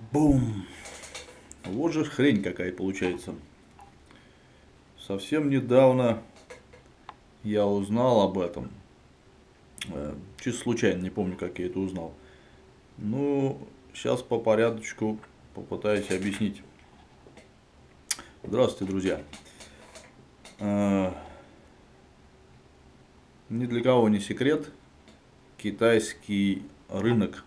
Бум! Вот же хрень какая получается. Совсем недавно я узнал об этом. Чисто случайно, не помню, как я это узнал. Ну, сейчас по порядочку попытаюсь объяснить. Здравствуйте, друзья. Ни для кого не секрет. Китайский рынок.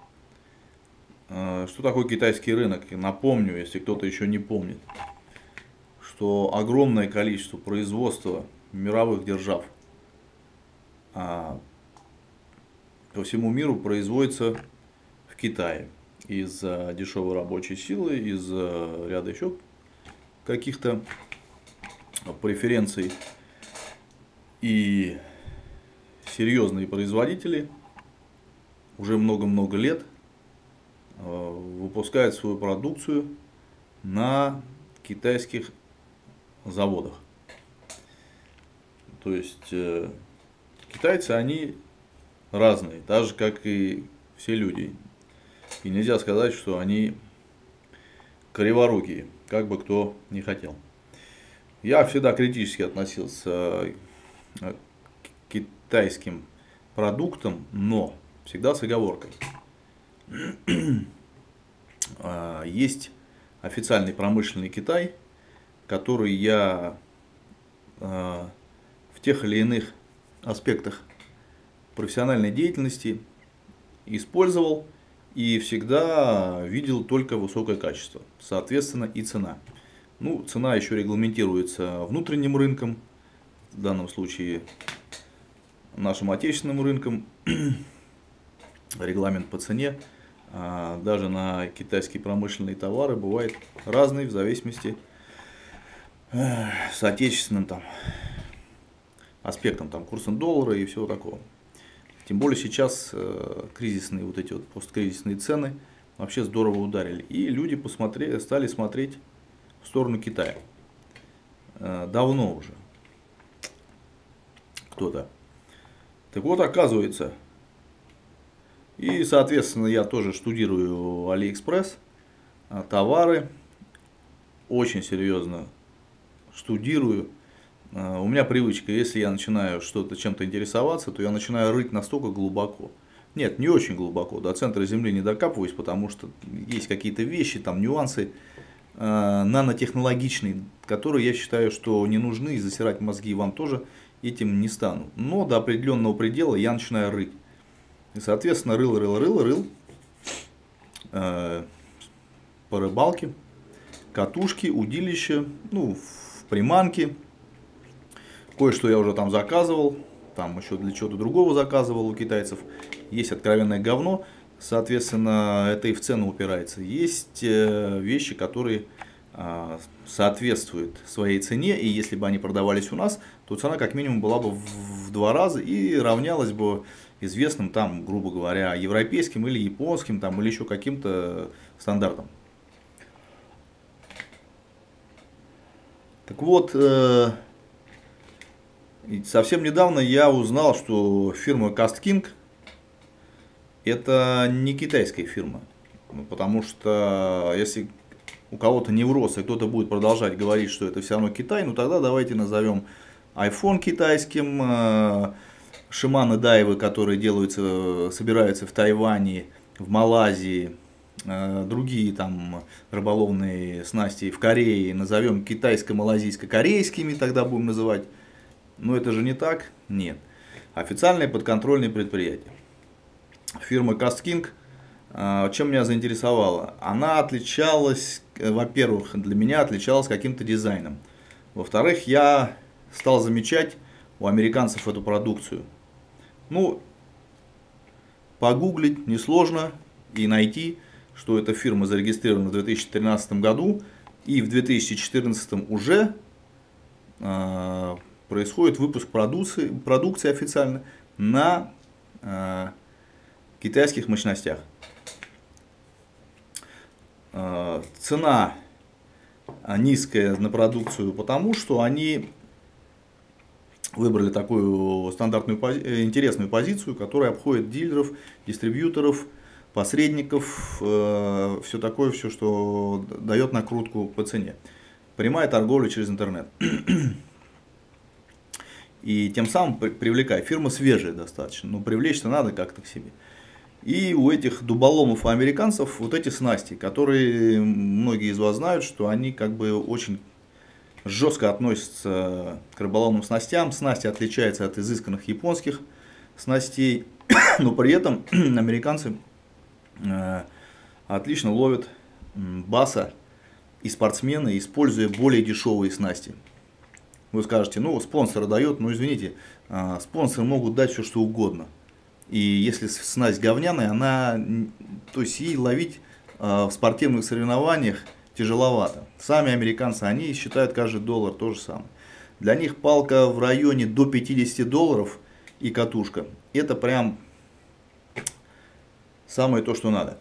Что такое китайский рынок? Напомню, если кто-то еще не помнит, что огромное количество производства мировых держав по всему миру производится в Китае из-за дешевой рабочей силы, из-за ряда еще каких-то преференций. И серьезные производители уже много-много лет выпускают свою продукцию на китайских заводах. То есть китайцы, они разные, так же как и все люди. И нельзя сказать, что они криворукие, как бы кто ни хотел. Я всегда критически относился к китайским продуктам, но всегда с оговоркой. Есть официальный промышленный Китай, который я в тех или иных аспектах профессиональной деятельности использовал и всегда видел только высокое качество, соответственно и цена. Ну, цена еще регламентируется внутренним рынком, в данном случае нашим отечественным рынком, регламент по цене. Даже на китайские промышленные товары бывает разный в зависимости с отечественным аспектом, курсом доллара и всего такого. Тем более сейчас кризисные, вот эти вот посткризисные цены вообще здорово ударили. И люди стали смотреть в сторону Китая. Давно уже кто-то. Так вот, оказывается, и, соответственно, я тоже штудирую AliExpress, товары, очень серьезно штудирую. У меня привычка, если я начинаю чем-то интересоваться, то я начинаю рыть настолько глубоко. Нет, не очень глубоко, до центра земли не докапываюсь, потому что есть какие-то вещи, нюансы нанотехнологичные, которые я считаю, что не нужны, и засирать мозги вам тоже этим не стану. Но до определенного предела я начинаю рыть. И, соответственно, рыл по рыбалке, катушки, удилища, приманки. Кое-что я уже там заказывал, там еще для чего-то другого заказывал у китайцев. Есть откровенное говно, соответственно, это и в цену упирается. Есть вещи, которые соответствуют своей цене, и если бы они продавались у нас, то цена как минимум была бы в 2 раза и равнялась бы известным грубо говоря, европейским или японским, или еще каким-то стандартам. Так вот, совсем недавно я узнал, что фирма CastKing это не китайская фирма. Потому что если у кого-то невроз, и кто-то будет продолжать говорить, что это все равно Китай, тогда давайте назовем iPhone китайским, Шиманы Дайвы, которые собираются в Тайване, в Малайзии, другие рыболовные снасти в Корее, назовем китайско-малазийско-корейскими, тогда будем называть. Но это же не так? Нет. Официальное подконтрольное предприятие. Фирма CastKing, чем меня заинтересовала? Она отличалась, во-первых, для меня отличалась каким-то дизайном. Во-вторых, я стал замечать у американцев эту продукцию. Погуглить несложно и найти, что эта фирма зарегистрирована в 2013 году, и в 2014 уже происходит выпуск продукции официально на китайских мощностях. Цена низкая на продукцию, потому что они выбрали такую стандартную, интересную позицию, которая обходит дилеров, дистрибьюторов, посредников, все такое, все, что дает накрутку по цене. Прямая торговля через интернет. И тем самым привлекая. Фирма свежая достаточно, но привлечь-то надо как-то к себе. И у этих дуболомов и американцев вот эти снасти, которые многие из вас знают, что они как бы очень жестко относятся к рыболовным снастям. Снасти отличаются от изысканных японских снастей, но при этом американцы отлично ловят баса и спортсмены, используя более дешевые снасти. Вы скажете, ну спонсоры дают, ну извините, спонсоры могут дать все что угодно. И если снасть говняная, то есть ей ловить в спортивных соревнованиях тяжеловато. Сами американцы, они считают каждый доллар то же самое. Для них палка в районе до $50 и катушка. Это прям самое то, что надо.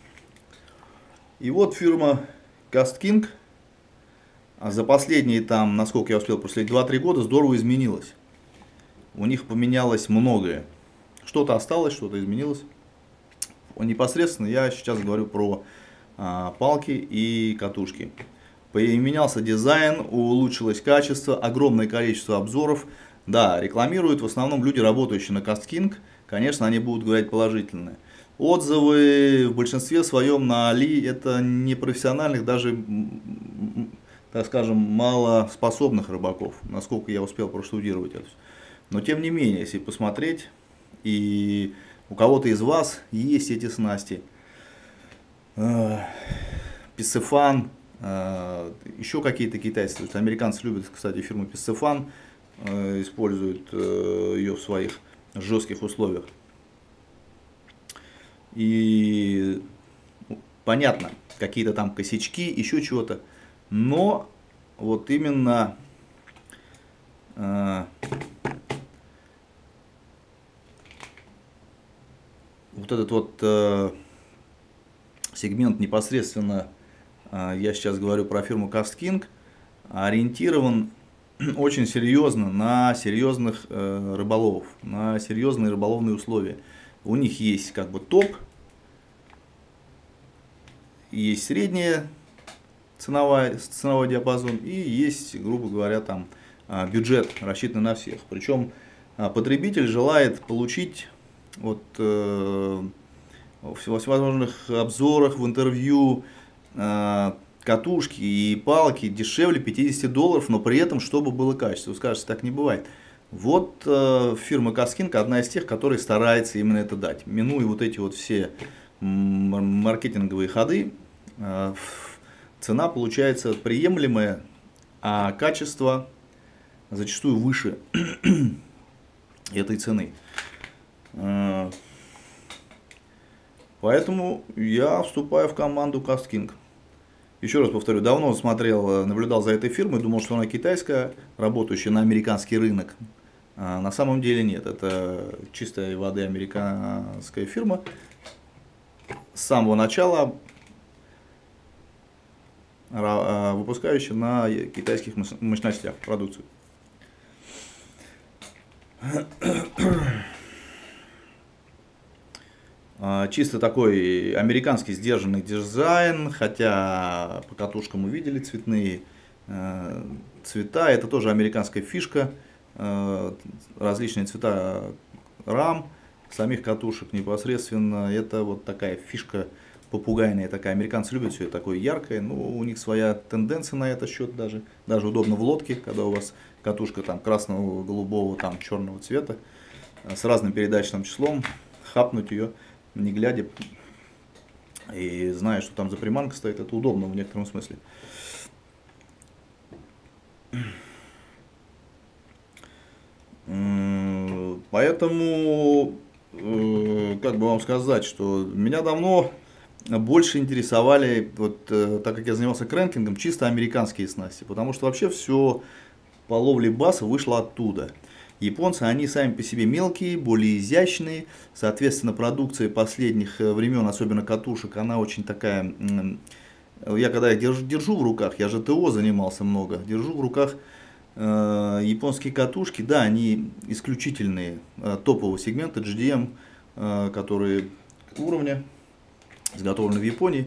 И вот фирма Cast King за последние там, насколько я успел проследить, 2-3 года здорово изменилась. У них поменялось многое. Что-то осталось, что-то изменилось. Непосредственно я сейчас говорю про палки и катушки. Поменялся дизайн, улучшилось качество, огромное количество обзоров. Да, рекламируют в основном люди, работающие на Cast King. Конечно, они будут говорить положительные. Отзывы в большинстве своем на Али это непрофессиональных, даже, так скажем, малоспособных рыбаков, насколько я успел проштудировать это. Но тем не менее, если посмотреть, и у кого-то из вас есть эти снасти, Писефан, еще какие-то китайцы, то есть американцы любят, кстати, фирму Писефан, используют ее в своих жестких условиях. И понятно, какие-то там косячки, еще чего-то, но вот именно вот этот вот сегмент непосредственно, я сейчас говорю про фирму Cast King, ориентирован очень серьезно на серьезных рыболовов, на серьезные рыболовные условия. У них есть как бы топ, есть средняя ценовой диапазон и есть, грубо говоря, там бюджет, рассчитанный на всех. Причем потребитель желает получить вот в всевозможных обзорах, в интервью катушки и палки дешевле $50, но при этом чтобы было качество. Вы скажете, так не бывает. Вот фирма Cast King одна из тех, которая старается именно это дать. Минуя вот эти вот все маркетинговые ходы, цена получается приемлемая, а качество зачастую выше этой цены. Поэтому я вступаю в команду Cast King. Еще раз повторю, давно смотрел, наблюдал за этой фирмой, думал, что она китайская, работающая на американский рынок. А на самом деле нет, это чистой воды американская фирма. С самого начала выпускающая на китайских мощностях продукцию. Чисто такой американский сдержанный дизайн, хотя по катушкам мы видели цветные цвета, это тоже американская фишка, различные цвета рам, самих катушек непосредственно, это вот такая фишка попугайная такая, американцы любят все это такое яркое, но у них своя тенденция на этот счет даже удобно в лодке, когда у вас катушка там красного, голубого, там черного цвета, с разным передаточным числом, хапнуть ее не глядя и зная, что там за приманка стоит, это удобно в некотором смысле. Поэтому, как бы вам сказать, что меня давно больше интересовали, вот так как я занимался крэнкингом, чисто американские снасти, потому что вообще все по ловле баса вышло оттуда. Японцы, они сами по себе мелкие, более изящные, соответственно, продукция последних времен, особенно катушек, она очень такая, я когда держу в руках, я же ТО занимался много, держу в руках японские катушки, да, они исключительные, топового сегмента, GDM, которые уровня, изготовлены в Японии,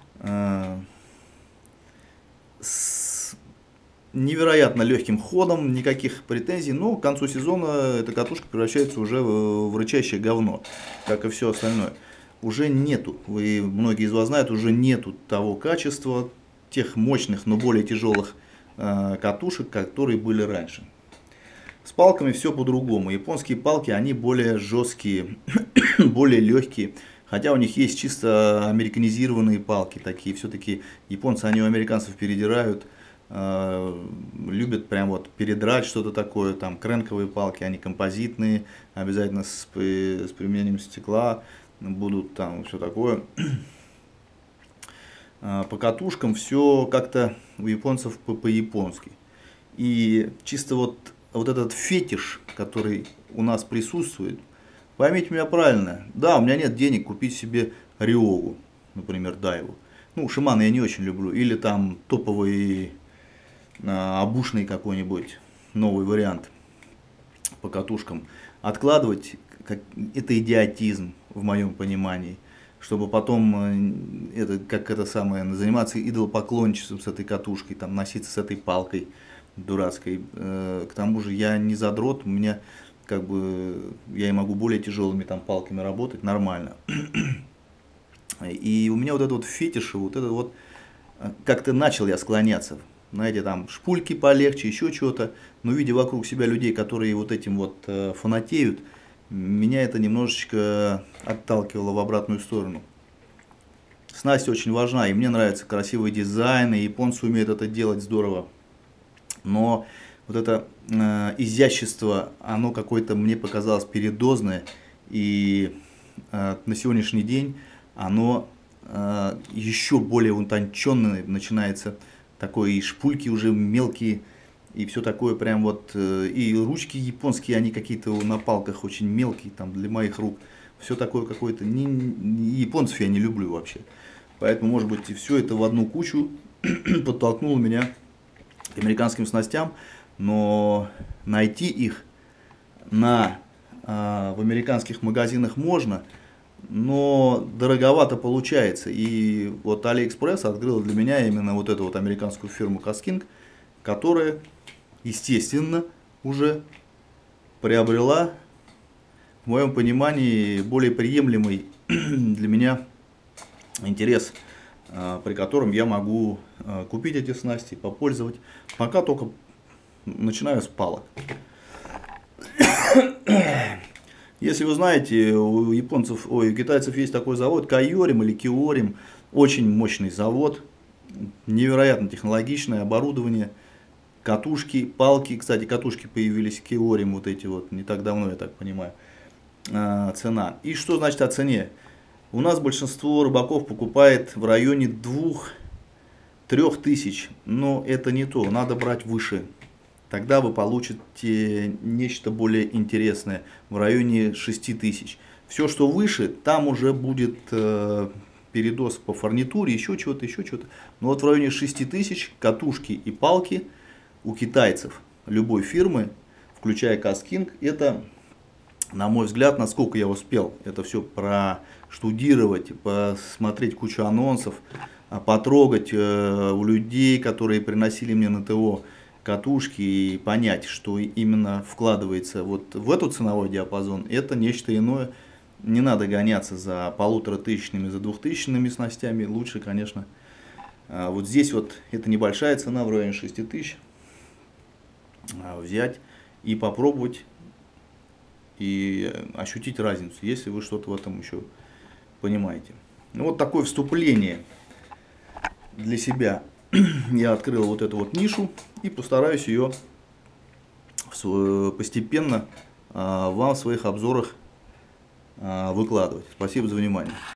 с невероятно легким ходом, никаких претензий, но к концу сезона эта катушка превращается уже в рычащее говно, как и все остальное. Уже нету, многие из вас знают, уже нету того качества, тех мощных, но более тяжелых катушек, которые были раньше. С палками все по-другому. Японские палки, они более жесткие, более легкие. Хотя у них есть чисто американизированные палки такие. Все-таки японцы, они у американцев передирают. Любят прям вот передрать что-то такое. Там кренковые палки, они композитные. Обязательно с применением стекла. Будут там все такое. По катушкам все как-то у японцев по-японски. И чисто вот этот фетиш, который у нас присутствует, поймите меня правильно, да, у меня нет денег купить себе Риогу, например, Дайву. Ну, Шимано я не очень люблю. Или там топовый обушный какой-нибудь новый вариант по катушкам. Откладывать, это идиотизм в моем понимании. Чтобы потом заниматься идолопоклонничеством с этой катушкой, там, носиться с этой палкой дурацкой. К тому же я не задрот, у меня я и могу более тяжелыми там палками работать нормально. И у меня вот это вот фетиш, как-то начал я склоняться. Знаете, там шпульки полегче, еще что-то. Но видя вокруг себя людей, которые вот этим вот фанатеют, меня это немножечко отталкивало в обратную сторону. Снасть очень важна, и мне нравится красивый дизайн, и японцы умеют это делать здорово. Но вот это изящество, оно какое-то мне показалось передозное, и на сегодняшний день оно еще более утонченное начинается, такое, и шпульки уже мелкие, и все такое прям вот, и ручки японские, они какие-то на палках очень мелкие, там, для моих рук. Все такое какое-то, японцев я не люблю вообще. Поэтому, может быть, и все это в одну кучу подтолкнуло меня к американским снастям, но найти их в американских магазинах можно, но дороговато получается. И вот AliExpress открыл для меня именно вот эту вот американскую фирму Kasking, которая, естественно, уже приобрела, в моем понимании, более приемлемый для меня интерес, при котором я могу купить эти снасти, попользовать. Пока только начинаю с палок. Если вы знаете, у китайцев есть такой завод Кайорим или Киорим, очень мощный завод, невероятно технологичное оборудование, катушки, палки. Кстати, катушки появились Киорим вот эти вот не так давно, я так понимаю. Цена. И что значит о цене? У нас большинство рыбаков покупает в районе 2-3 тысяч, но это не то, надо брать выше. Тогда вы получите нечто более интересное в районе 6 тысяч. Все, что выше, там уже будет передоз по фурнитуре, еще чего-то, еще чего-то. Но вот в районе 6 тысяч катушки и палки у китайцев любой фирмы, включая Kasking, это, на мой взгляд, насколько я успел это все проштудировать, посмотреть кучу анонсов, потрогать у людей, которые приносили мне на ТО катушки, и понять, что именно вкладывается вот в этот ценовой диапазон, это нечто иное. Не надо гоняться за 1500-ми, за 2000-ми снастями. Лучше, конечно, вот здесь вот это небольшая цена в районе 6000. Взять и попробовать и ощутить разницу, если вы что-то в этом еще понимаете. Ну, вот такое вступление для себя. Я открыл вот эту вот нишу и постараюсь ее постепенно вам в своих обзорах выкладывать. Спасибо за внимание.